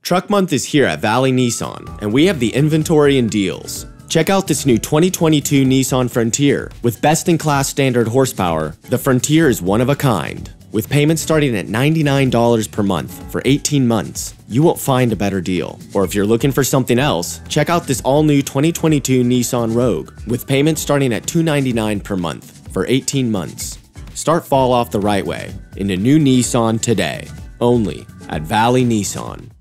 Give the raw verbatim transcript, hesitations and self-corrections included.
Truck Month is here at Valley Nissan, and we have the inventory and deals. Check out this new twenty twenty-two Nissan Frontier. With best-in-class standard horsepower, the Frontier is one of a kind. With payments starting at ninety-nine dollars per month for eighteen months, you won't find a better deal. Or if you're looking for something else, check out this all-new twenty twenty-two Nissan Rogue, with payments starting at two hundred ninety-nine dollars per month for eighteen months. Start fall off the right way in a new Nissan today, only at Valley Nissan.